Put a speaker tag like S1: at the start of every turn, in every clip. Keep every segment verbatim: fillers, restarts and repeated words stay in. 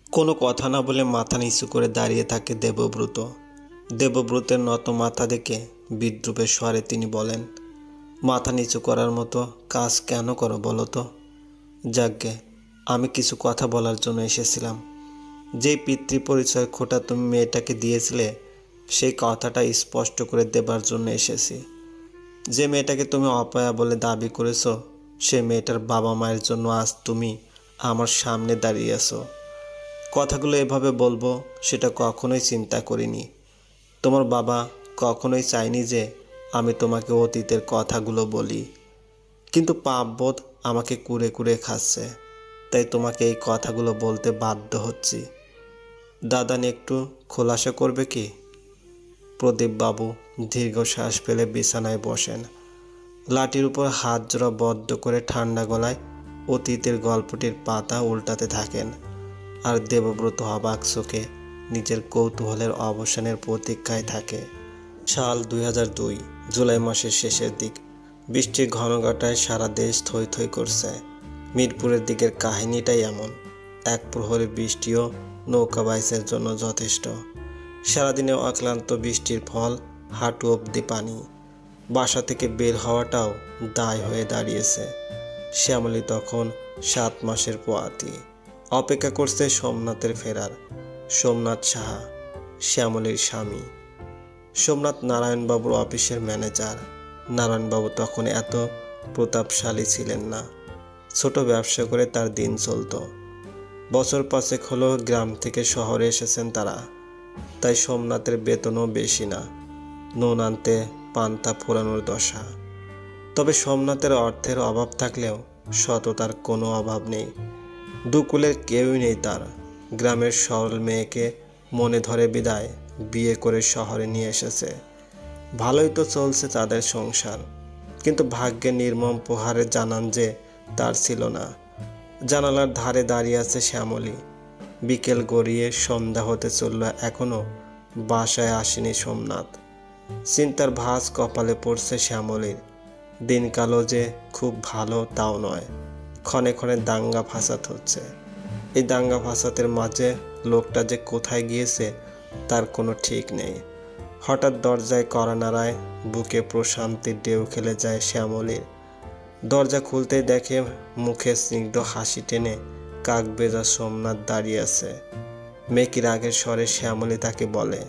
S1: কোনো কথা না বলে মাথা নিচু করে দাঁড়িয়ে থাকে দেবব্রত। দেবব্রতের নত মাথা দেখে বিদ্রূপের স্বরে তিনি বলেন, মাথা নিচু করার মতো কাজ কেন করো বলো তো? যাজ্ঞে, আমি কিছু কথা বলার জন্য এসেছিলাম। যেই পিতৃ পরিচয় খোটা তুমি মেয়েটাকে দিয়েছিলে সেই কথাটা স্পষ্ট করে দেবার জন্য এসেছি। যে মেয়েটাকে তুমি অপয়া বলে দাবি করেছো সে মেয়েটার বাবা মায়ের জন্য আজ তুমি আমার সামনে দাঁড়িয়ে আছো। কথাগুলো এভাবে বলবো সেটা কখনোই চিন্তা করিনি। তোমার বাবা কখনোই চায়নি যে আমি তোমাকে অতীতের কথাগুলো বলি, কিন্তু পাপবোধ আমাকে কুরে কুরে খাচ্ছে, তাই তোমাকে এই কথাগুলো বলতে বাধ্য হচ্ছি। দাদানি একটু খোলাসা করবে কি? প্রদীপবাবু দীর্ঘশ্বাস ফেলে বিছানায় বসেন। লাঠির উপর হাত জোড়া বদ্ধ করে ঠান্ডা গলায় অতীতের গল্পটির পাতা উল্টাতে থাকেন। আর দেবব্রত অবাক চোখে নিজের কৌতূহলের অবসানের প্রতীক্ষায় থাকে। সাল দুই হাজার দুই জুলাই মাসের শেষের দিক। বৃষ্টির ঘনঘটায় সারা দেশ থই থই করছে। মিরপুরের দিকের কাহিনীটাই এমন। এক প্রহরে বৃষ্টিও নৌকা বাইচের জন্য যথেষ্ট। সারাদিনে অক্লান্ত বৃষ্টির ফল হাঁটু অবধি পানি। বাসা থেকে বের হওয়াটাও দায় হয়ে দাঁড়িয়েছে। শ্যামলী তখন সাত মাসের পোয়াতি। অপেক্ষা করছে সোমনাথের ফেরার। সোমনাথ সাহা শ্যামলীর স্বামী। সোমনাথ নারায়ণবাবুর অফিসের ম্যানেজার। নারায়ণবাবু তখন এত প্রতাপশালী ছিলেন না। ছোট ব্যবসা করে তার দিন চলত। বছর পাঁচেক হলো গ্রাম থেকে শহরে এসেছেন তারা, তাই সোমনাথের বেতনও বেশি না। নুন আনতে পান্তা ফোরানোর দশা। তবে সোমনাথের অর্থের অভাব থাকলেও সততার কোনো অভাব নেই। দুকুলের কেউই নেই তার। গ্রামের সরল মেয়েকে মনে ধরে বিদায় বিয়ে করে শহরে নিয়ে এসেছে। ভালোই তো চলছে তাদের সংসার, কিন্তু ভাগ্যের নির্মম প্রহারে জানান যে তার ছিল না। জানালার ধারে দাঁড়িয়ে আছে শ্যামলী। বিকেল গড়িয়ে সন্ধ্যা হতে চলল, এখনো বাসায় আসেনি সোমনাথ। চিন্তার ভাঁজ কপালে পড়ছে শ্যামলীর। দিনকালও যে খুব ভালো তাও নয়। ক্ষণে ক্ষণে দাঙ্গা ফাসাদ হচ্ছে। এই দাঙ্গা ফাসাদের মাঝে লোকটা যে কোথায় গিয়েছে তার কোনো ঠিক নেই। হঠাৎ দরজায় কড়া নাড়ায়, বুকে প্রশান্তির ঢেউ খেলে যায় শ্যামলীর। দরজা খুলতেই দেখে মুখে স্নিগ্ধ হাসি টেনে কাকবেজা সোমনাথ দাঁড়িয়ে আছে। মেকি রাগের স্বরে শ্যামলী তাকে বলে,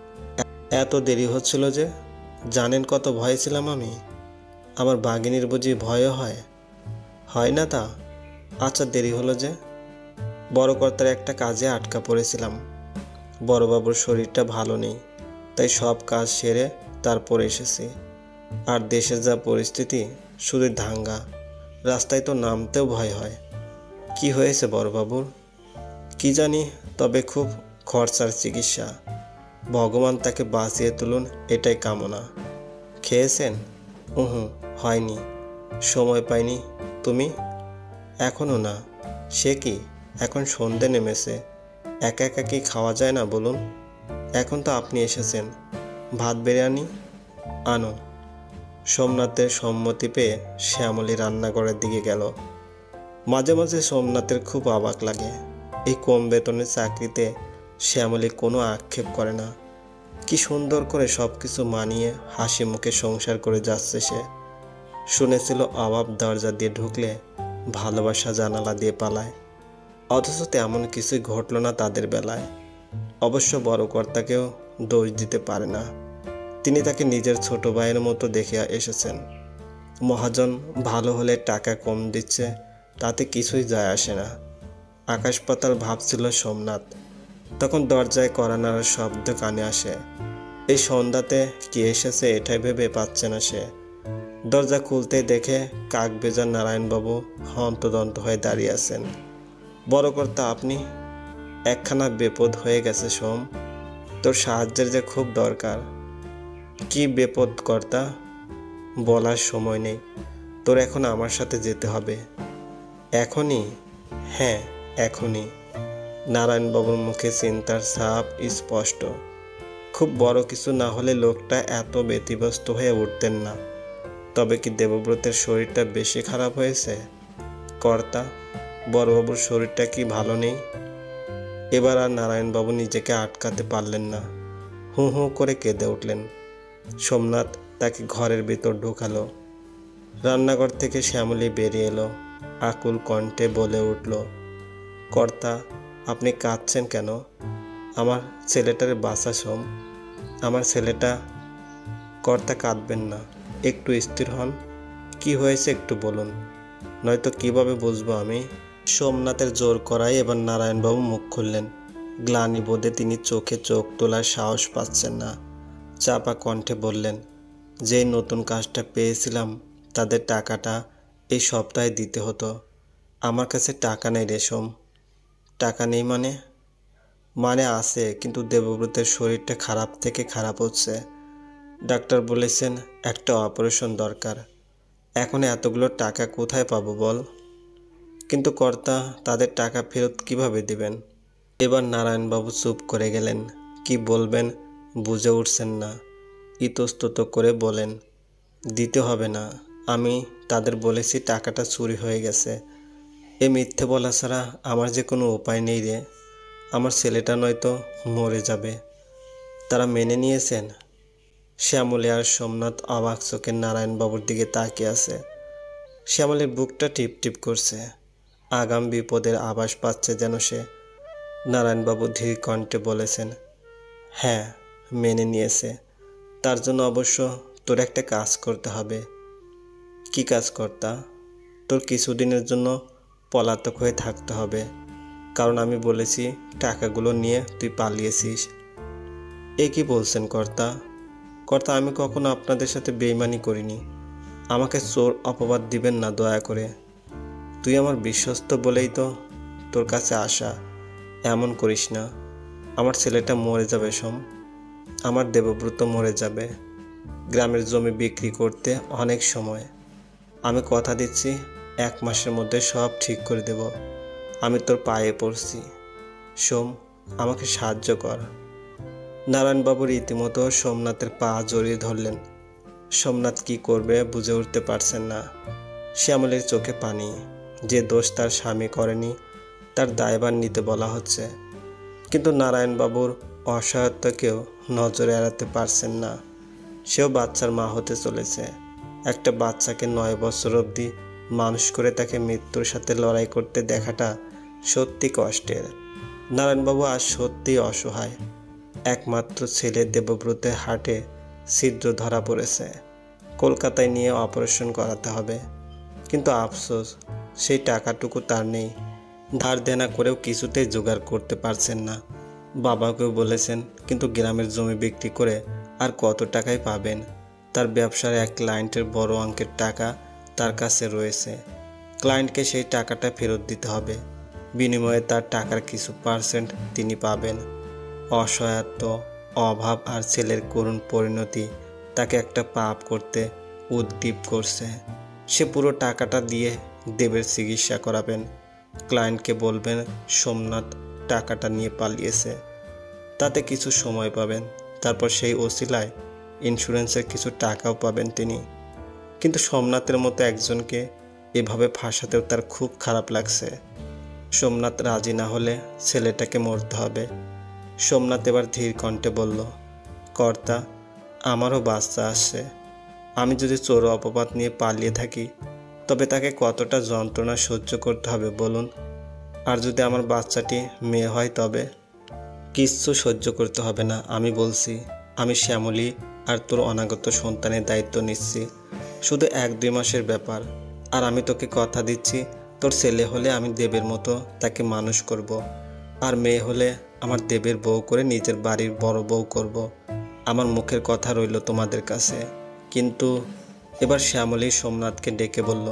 S1: এত দেরি হচ্ছিল যে? জানেন কত ভয়ে ছিলাম আমি। আমার বাঘিনীর বুঝি ভয়ও হয়? হয় না তা? আচ্ছা, দেরি হলো যে? বড় কর্তার একটা কাজে আটকা পড়েছিলাম। বড়বাবুর শরীরটা ভালো নেই, তাই সব কাজ সেরে তারপর এসেছি। আর দেশের যা পরিস্থিতি, শুধু দাঙ্গা, রাস্তায় তো নামতেও ভয় হয়। কি হয়েছে বড়বাবুর? কি জানি, তবে খুব খরচার চিকিৎসা। ভগবান তাকে বাঁচিয়ে তুলুন এটাই কামনা। খেয়েছেন? উহু, হয়নি, সময় পাইনি। তুমি? এখনও না। সে কি, এখন সন্ধে নেমেছে, একা একা কি খাওয়া যায় না বলুন? এখন তো আপনি এসেছেন, ভাত বেড়ে আনি? আনো। সোমনাথের সম্মতি পেয়ে শ্যামলী রান্নাঘরের দিকে গেল। মাঝে মাঝে সোমনাথের খুব অবাক লাগে। এই কম বেতনের চাকরিতে শ্যামলী কোনো আক্ষেপ করে না। কি সুন্দর করে সব কিছু মানিয়ে হাসি মুখে সংসার করে যাচ্ছে সে। শুনেছিল অভাব দরজা দিয়ে ঢুকলে ভালোবাসা জানালা দিয়ে পালায়, অথচ তেমন কিছুই ঘটল না তাদের বেলায়। অবশ্য বড় কর্তাকেও দোষ দিতে পারে না। তিনি তাকে নিজের ছোট ভাইয়ের মতো দেখে এসেছেন। মহাজন ভালো হলে টাকা কম দিচ্ছে, তাতে কিছুই যায় আসে না। আকাশ পাতাল ভাবছিল সোমনাথ। তখন দরজায় কড়া নাড়ার শব্দ কানে আসে। এই সন্ধ্যাতে কে এসেছে এটাই ভেবে পাচ্ছে না সে। দরজা খুলতেই দেখে কাকবেজার নারায়ণবাবু হন্তদন্ত হয়ে দাঁড়িয়ে আছেন। বড় কর্তা আপনি? একখানা বিপদ হয়ে গেছে সোম, তোর সাহায্যের যে খুব দরকার। কি বিপদ কর্তা? বলার সময় নেই, তোর এখন আমার সাথে যেতে হবে। এখনই? হ্যাঁ, এখনই। নারায়ণবাবুর মুখে চিন্তার ছাপ স্পষ্ট। খুব বড় কিছু না হলে লোকটা এত ব্যতিব্যস্ত হয়ে উঠতেন না। তবে কি দেবব্রতের শরীরটা বেশি খারাপ হয়েছে? কর্তা, বড়বাবুর শরীরটা কি ভালো নেই? এবার আর নারায়ণবাবু নিজেকে আটকাতে পারলেন না, হুঁ হুঁ করে কেঁদে উঠলেন। সোমনাথ তাকে ঘরের ভেতর ঢোকালো। রান্নাঘর থেকে শ্যামলী বেরিয়ে এলো, আকুল কণ্ঠে বলে উঠল, কর্তা, আপনি কাঁদছেন কেন? আমার ছেলেটার বাঁচা সোম, আমার ছেলেটা। কর্তা কাঁদবেন না, একটু স্থির হন। কি হয়েছে একটু বলুন, নয়তো কিভাবে বুঝবো আমি? সোমনাথের জোর করায় এবার নারায়ণবাবু মুখ খুললেন। গ্লানি বোধে তিনি চোখে চোখ তোলার সাহস পাচ্ছেন না। চাপা কণ্ঠে বললেন, যেই নতুন কাজটা পেয়েছিলাম তাদের টাকাটা এই সপ্তাহে দিতে হতো। আমার কাছে টাকা নেই রেশম। টাকা নেই মানে? মানে আছে, কিন্তু দেবব্রতের শরীরটা খারাপ থেকে খারাপ হচ্ছে। ডাক্তার বলেছেন একটা অপারেশন দরকার। এখন এতগুলো টাকা কোথায় পাবো বল? কিন্তু কর্তা, তাদের টাকা ফেরত কিভাবে দিবেন? এবার নারায়ণবাবু চুপ করে গেলেন। কি বলবেন বুঝে উঠছেন না। ইতস্তত করে বলেন, দিতে হবে না। আমি তাদের বলেছি টাকাটা চুরি হয়ে গেছে। এ মিথ্যে বলা ছাড়া আমার যে কোনো উপায় নেই রে। আমার ছেলেটা নয়তো মরে যাবে। তারা মেনে নিয়েছেন? শ্যামলী আর সোমনাথ অবাক চোখে নারায়ণবাবুর দিকে তাকিয়ে আছে। শ্যামলীর বুকটা টিপ টিপ করছে, আগাম বিপদের আভাস পাচ্ছে যেন সে। নারায়ণবাবু ধীর কণ্ঠে বলেছেন, হ্যাঁ, মেনে নিয়েছে। তার জন্য অবশ্য তোর একটা কাজ করতে হবে। কি কাজ কর্তা? তোর কিছুদিনের জন্য পলাতক হয়ে থাকতে হবে, কারণ আমি বলেছি টাকাগুলো নিয়ে তুই পালিয়েছিস। এ কি বলছেন কর্তা? কর্তা, আমি কখনো আপনাদের সাথে বেইমানি করিনি। আমাকে চোর অপবাদ দিবেন না দয়া করে। তুই আমার বিশ্বস্ত বলেই তো তোর কাছে আসা। এমন করিস না। আমার ছেলেটা মরে যাবে সোম, আমার দেবব্রত মরে যাবে। গ্রামের জমি বিক্রি করতে অনেক সময়। আমি কথা দিচ্ছি এক মাসের মধ্যে সব ঠিক করে দেব। আমি তোর পায়ে পড়ছি সোম, আমাকে সাহায্য কর। নারায়ণবাবু রীতিমতো সোমনাথের পা জড়িয়ে ধরলেন। সোমনাথ কি করবে বুঝে উঠতে পারছেন না। শ্যামলীর চোখে পানি। যে দোষ তার স্বামী করেনি তার দায়ভার নিতে বলা হচ্ছে, কিন্তু নারায়ণবাবুর অসহায়তাকেও নজরে এড়াতে পারছেন না। সেও বাচ্চার মা হতে চলেছে। একটা বাচ্চাকে নয় বছর অবধি মানুষ করে তাকে মৃত্যুর সাথে লড়াই করতে দেখাটা সত্যি কষ্টের। নারায়ণবাবু আজ সত্যিই অসহায়। একমাত্র ছেলে দেবব্রতের হার্টে ছিদ্র ধরা পড়েছে। কলকাতায় নিয়ে অপারেশন করাতে হবে, কিন্তু আফসোস সেই টাকাটুকু তার নেই। ধার দেনা করেও কিছুতেই জোগাড় করতে পারছেন না। বাবাকেও বলেছেন, কিন্তু গ্রামের জমি বিক্রি করে আর কত টাকাই পাবেন? তার ব্যবসার এক ক্লায়েন্টের বড় অঙ্কের টাকা তার কাছে রয়েছে। ক্লায়েন্টকে সেই টাকাটা ফেরত দিতে হবে। বিনিময়ে তার টাকার কিছু পার্সেন্ট তিনি পাবেন। অসহায়ত্ব, অভাব আর ছেলের করুণ পরিণতি তাকে একটা পাপ করতে উদ্দীপ করছে। সে পুরো টাকাটা দিয়ে দেবের চিকিৎসা করাবেন। ক্লায়েন্টকে বলবেন সোমনাথ টাকাটা নিয়ে পালিয়েছে। তাতে কিছু সময় পাবেন, তারপর সেই ওসিলায় ইন্স্যুরেন্সের কিছু টাকাও পাবেন তিনি। কিন্তু সোমনাথের মতো একজনকে এভাবে ফাঁসাতেও তার খুব খারাপ লাগছে। সোমনাথ রাজি না হলে ছেলেটাকে মরতে হবে। সোমনাথ এবার ধীর কণ্ঠে বলল, কর্তা, আমারও বাচ্চা আসছে। আমি যদি চোর অপবাদ নিয়ে পালিয়ে থাকি তবে তাকে কতটা যন্ত্রণা সহ্য করতে হবে বলুন। আর যদি আমার বাচ্চাটি মেয়ে হয় তবে? কিচ্ছু সহ্য করতে হবে না, আমি বলছি। আমি শ্যামলী আর তোর অনাগত সন্তানের দায়িত্ব নিচ্ছি। শুধু এক দুই মাসের ব্যাপার। আর আমি তোকে কথা দিচ্ছি, তোর ছেলে হলে আমি দেবের মতো তাকে মানুষ করব। আর মেয়ে হলে আমার দেবের বউ করে নিজের বাড়ির বড় বউ করব। আমার মুখের কথা রইল তোমাদের কাছে। কিন্তু এবার শ্যামলী সোমনাথকে ডেকে বলল,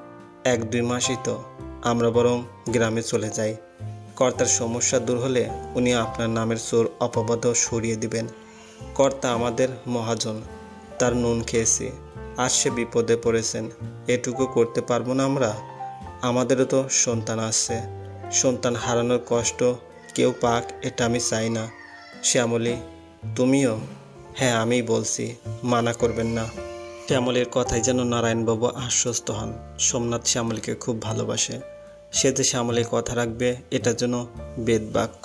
S1: এক দুই মাসই তো, আমরা বরং গ্রামে চলে যাই। কর্তার সমস্যা দূর হলে উনি আপনার নামের চোর অপবাদও সরিয়ে দিবেন। কর্তা আমাদের মহাজন, তার নুন খেয়েছি। আজ সে বিপদে পড়েছেন, এটুকু করতে পারবো না আমরা? আমাদেরও তো সন্তান আসছে। সন্তান হারানোর কষ্ট কেউ পাক এটা আমি চাই না। শ্যামলী, তুমিও? হ্যাঁ, আমিই বলছি, মানা করবেন না। শ্যামলীর কথায় যেন নারায়ণবাবু আশ্বস্ত হন। সোমনাথ শ্যামলীকে খুব ভালোবাসে। সে যে শ্যামলীর কথা রাখবে এটা যেন বেদবাক্য।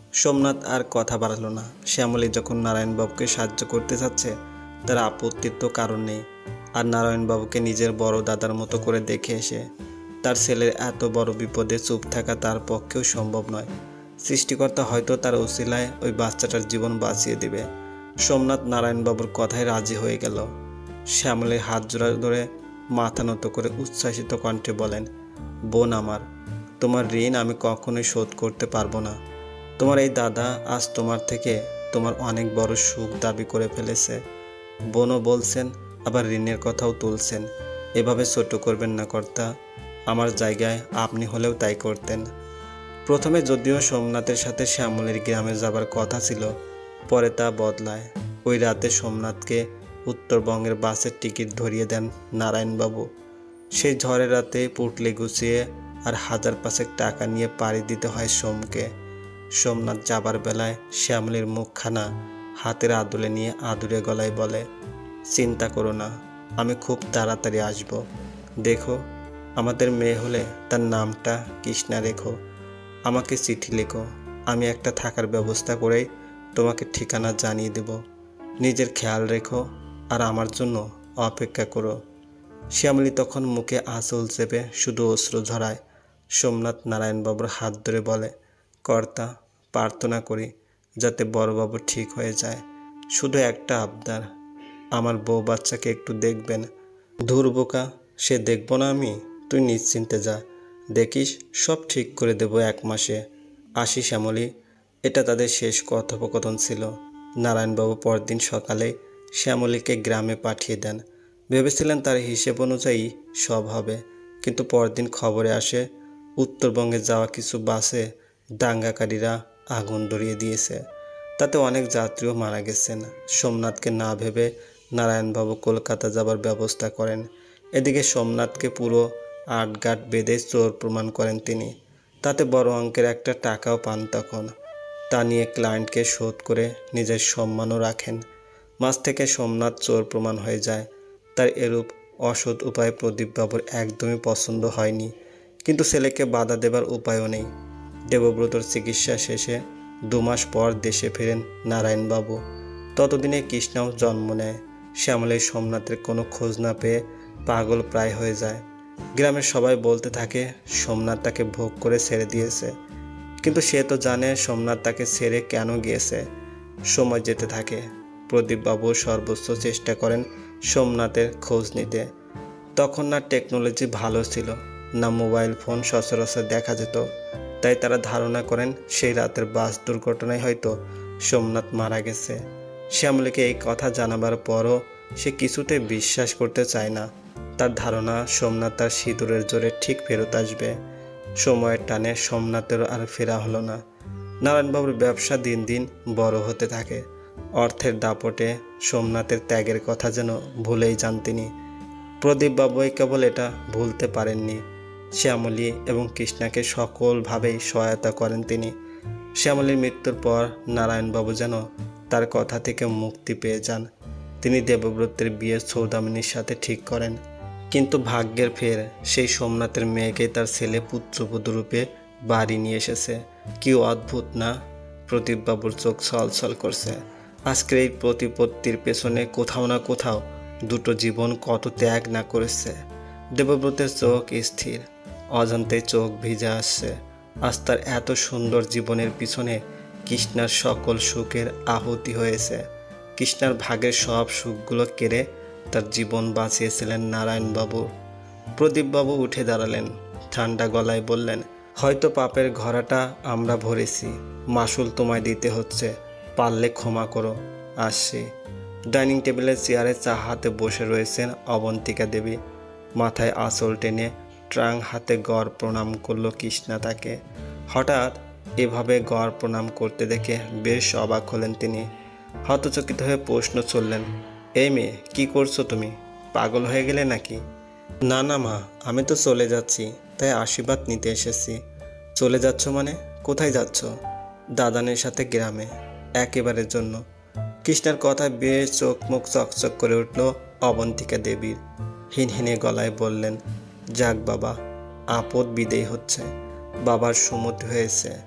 S1: সোমনাথ আর কথা বাড়ালো না। শ্যামলী যখন নারায়ণবাবুকে সাহায্য করতে যাচ্ছে, তার আপত্তির তো কারণ নেই। আর নারায়ণবাবুকে নিজের বড় দাদার মতো করে দেখে এসে তার ছেলের এত বড় বিপদে চুপ থাকা তার পক্ষেও সম্ভব নয়। সৃষ্টিকর্তা হয়তো তার ওসিলায় ওই বাচ্চাটার জীবন বাঁচিয়ে দেবে। সোমনাথ নারায়ণবাবুর কথায় রাজি হয়ে গেল। শ্যামলীর হাত জোড়া ধরে মাথা নত করে উচ্ছ্বাসিত কণ্ঠে বলেন, বোন আমার, তোমার ঋণ আমি কখনোই শোধ করতে পারবো না। তোমার এই দাদা আজ তোমার থেকে তোমার অনেক বড় সুখ দাবি করে ফেলেছে। বোনও বলছেন, আবার ঋণের কথাও তুলছেন। এভাবে ছোট করবেন না কর্তা। আমার জায়গায় আপনি হলেও তাই করতেন। প্রথমে যদিও সোমনাথের সাথে শ্যামলীর গ্রামে যাবার কথা ছিল, পরে তা বদলায়। ওই রাতে সোমনাথকে উত্তরবঙ্গের বাসের টিকিট ধরিয়ে দেন নারায়ণবাবু। সেই ঝড়ের রাতে পুটলি গুছিয়ে আর হাজার পাঁচেক টাকা নিয়ে পাড়ি দিতে হয় সোমকে। সোমনাথ যাবার বেলায় শ্যামলীর মুখখানা হাতের আদলে নিয়ে আদুরে গলায় বলে, চিন্তা করো না, আমি খুব তাড়াতাড়ি আসব। দেখো, আমাদের মেয়ে হলে তার নামটা কৃষ্ণা রেখো। আমাকে চিঠি লেখো, আমি একটা থাকার ব্যবস্থা করেই তোমাকে ঠিকানা জানিয়ে দেব। নিজের খেয়াল রেখো আর আমার জন্য অপেক্ষা করো। শ্যামলী তখন মুখে আঁচল চেপে শুধু অশ্রু ঝরায়। সোমনাথ নারায়ণবাবুর হাত ধরে বলে, কর্তা, প্রার্থনা করি যাতে বড়বাবু ঠিক হয়ে যায়। শুধু একটা আবদার, আমার বউ বাচ্চাকে একটু দেখবেন। ধুর বোকা, সে দেখব না আমি? তুই নিশ্চিন্তে যা, দেখিস সব ঠিক করে দেব এক মাসে। আসি শ্যামলী। এটা তাদের শেষ কথোপকথন ছিল। নারায়ণবাবু পরদিন সকালে শ্যামলীকে গ্রামে পাঠিয়ে দেন। ভেবেছিলেন তার হিসেব অনুযায়ী সব হবে, কিন্তু পরদিন খবরে আসে উত্তরবঙ্গে যাওয়া কিছু বাসে দাঙ্গাকারীরা আগুন ধরিয়ে দিয়েছে। তাতে অনেক যাত্রীও মারা গেছেন। সোমনাথকে না ভেবে নারায়ণবাবু কলকাতা যাবার ব্যবস্থা করেন। এদিকে সোমনাথকে পুরো আটঘাট বেঁধে চোর প্রমাণ করেন তিনি। তাতে বড় অঙ্কের একটা টাকাও পান তখন। তা নিয়ে ক্লায়েন্টকে শোধ করে নিজের সম্মানও রাখেন। মাঝ থেকে সোমনাথ চোর প্রমাণ হয়ে যায়। তার এরূপ অসৎ উপায় প্রদীপবাবুর একদমই পছন্দ হয়নি, কিন্তু ছেলেকে বাধা দেবার উপায়ও নেই। দেবব্রতর চিকিৎসা শেষে দু মাস পর দেশে ফেরেন নারায়ণবাবু। ততদিনে কৃষ্ণাও জন্ম নেয়। শ্যামলী সোমনাথের কোনো খোঁজ না পেয়ে পাগল প্রায় হয়ে যায়। গ্রামের সবাই বলতে থাকে সোমনাথ তাকে ভোগ করে ছেড়ে দিয়েছে, কিন্তু সে তো জানে সোমনাথ তাকে ছেড়ে কেন গিয়েছে। সময় যেতে থাকে। প্রদীপবাবু সর্বোচ্চ চেষ্টা করেন সোমনাথের খোঁজ নিতে। তখন না টেকনোলজি ভালো ছিল, না মোবাইল ফোন সচরাচর দেখা যেত। তাই তারা ধারণা করেন সেই রাতের বাস দুর্ঘটনায় হয়তো সোমনাথ মারা গেছে। শ্যামলীকে এই কথা জানাবার পরও সে কিছুতেই বিশ্বাস করতে চায় না। তার ধারণা সোমনাথ তার সিঁদুরের জোরে ঠিক ফেরত আসবে। সময়ের টানে সোমনাথেরও আর ফেরা হলো না। নারায়ণবাবুর ব্যবসা দিন দিন বড় হতে থাকে। অর্থের দাপটে সোমনাথের ত্যাগের কথা যেন ভুলেই যান তিনি। প্রদীপবাবুই কেবল এটা ভুলতে পারেননি। শ্যামলী এবং কৃষ্ণাকে সকলভাবেই সহায়তা করেন তিনি। শ্যামলীর মৃত্যুর পর নারায়ণবাবু যেন তার কথা থেকে মুক্তি পেয়ে যান। তিনি দেবব্রতের বিয়ে সৌদামিনীর সাথে ঠিক করেন। কিন্তু ভাগ্যের ফের সেই সোমনাথের মেয়েকে তার ছেলে পুত্রবধূ রূপে বাড়ি নিয়ে এসেছে। কি অদ্ভুত না? প্রদীপবাবুর চোখ ছলছল করছে। আজকের এই প্রতিপত্তির পেছনে কোথাও না কোথাও দুটো জীবন কত ত্যাগ না করেছে। দেবব্রতের চোখ স্থির, অজান্তে চোখ ভিজে আসছে। আজ তার এত সুন্দর জীবনের পিছনে কৃষ্ণার সকল সুখের আহুতি হয়েছে। কৃষ্ণার ভাগের সব সুখগুলো কেড়ে তার জীবন বাঁচিয়েছিলেন নারায়ণবাবু। প্রদীপবাবু উঠে দাঁড়ালেন, ঠান্ডা গলায় বললেন, হয়তো পাপের ঘরাটা আমরা ভরেছি, মাসুল তোমায় দিতে হচ্ছে, পারলে ক্ষমা করো। আসছি। ডাইনিং টেবিলের চেয়ারে চা হাতে বসে রয়েছেন অবন্তিকা দেবী। মাথায় আঁচল টেনে ট্রাং হাতে গড় প্রণাম করল কৃষ্ণা তাকে। হঠাৎ এভাবে গড় প্রণাম করতে দেখে বেশ অবাক হলেন তিনি। হতচকিত হয়ে প্রশ্ন ছুড়লেন, এই মেয়ে, কি করছো তুমি? পাগল হয়ে গেলে নাকি? না না মা, আমি তো চলে যাচ্ছি, তাই আশীর্বাদ নিতে এসেছি। চলে যাচ্ছ মানে? কোথায় যাচ্ছ? দাদানের সাথে গ্রামে, একেবারের জন্য। কৃষ্ণার কথায় বেশ চোখ মুখ চকচক করে উঠল অবন্তিকা দেবীর। হিনহিনে গলায় বললেন, যাক বাবা, আপদ বিদেয় হচ্ছে। বাবার সুমতি হয়েছে।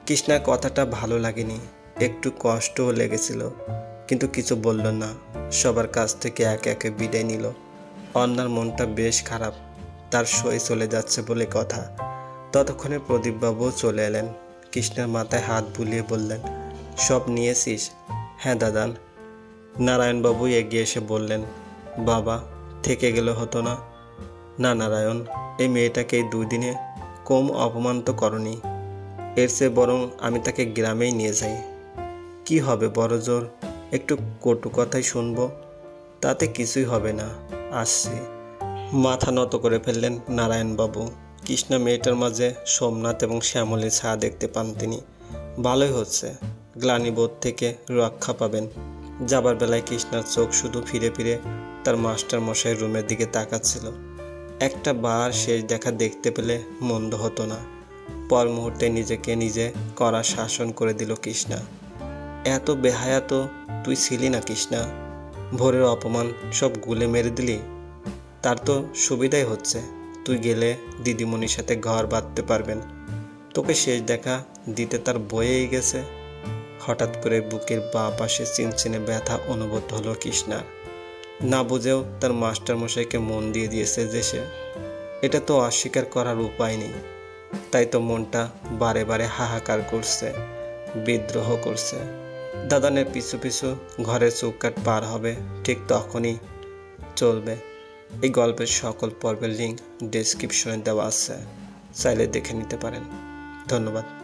S1: কৃষ্ণার কথাটা ভালো লাগেনি, একটু কষ্টও লেগেছিল, কিন্তু কিছু বলল না। সবার কাছ থেকে একে একে বিদায় নিল। অন্যার মনটা বেশ খারাপ, তার সই চলে যাচ্ছে বলে কথা। ততক্ষণে প্রদীপবাবুও চলে এলেন। কৃষ্ণার মাথায় হাত বুলিয়ে বললেন, সব নিয়েছিস? হ্যাঁ দাদান। নারায়ণবাবু এগিয়ে এসে বললেন, বাবা থেকে গেলে হতো না? না নারায়ণ, এই মেয়েটাকে এই দুই দিনে কম অপমান তো করনি। এর চেয়ে বরং আমি তাকে গ্রামেই নিয়ে যাই। কি হবে বড় জোর, একটু কটু কথাই শুনবো, তাতে কিছুই হবে না। আসছি। মাথা নত করে ফেললেন নারায়ণবাবু। কৃষ্ণা মেয়েটার মাঝে সোমনাথ এবং শ্যামলের ছায়া দেখতে পান তিনি। ভালোই হচ্ছে, গ্লানিবোধ থেকে রক্ষা পাবেন। যাবার বেলায় কৃষ্ণার চোখ শুধু ফিরে ফিরে তার মাস্টার মশাই রুমের দিকে তাকাচ্ছিল। একটা বার শেষ দেখা দেখতে পেলে মন্দ হতো না। পর মুহূর্তে নিজেকে নিজে কড়া শাসন করে দিল কৃষ্ণা। এত বেহায়া তো তুই ছিলি না কৃষ্ণা। ভোরের অপমান সব গুলে মেরে দিলি। তার তো সুবিধাই হচ্ছে, তুই গেলে দিদিমণির সাথে ঘর বাঁধতে পারবেন। তোকে শেষ দেখা দিতে তার বয়েই গেছে। হঠাৎ করে বুকের বাঁ পাশে চিনচিনে ব্যথা অনুভূত হলো কৃষ্ণার। না বুঝেও তার মাস্টারমশাইকে মন দিয়ে দিয়েছে যে সে, এটা তো অস্বীকার করার উপায় নেই। তাই তো মনটা বারে বারে হাহাকার করছে, বিদ্রোহ করছে। দাদানের পিছু পিছু ঘরের চৌকাঠ পার হবে, ঠিক তখনই চলবে। এই গল্পের সকল পর্বের লিঙ্ক ডেসক্রিপশনে দেওয়া আছে, চাইলে দেখে নিতে পারেন। ধন্যবাদ।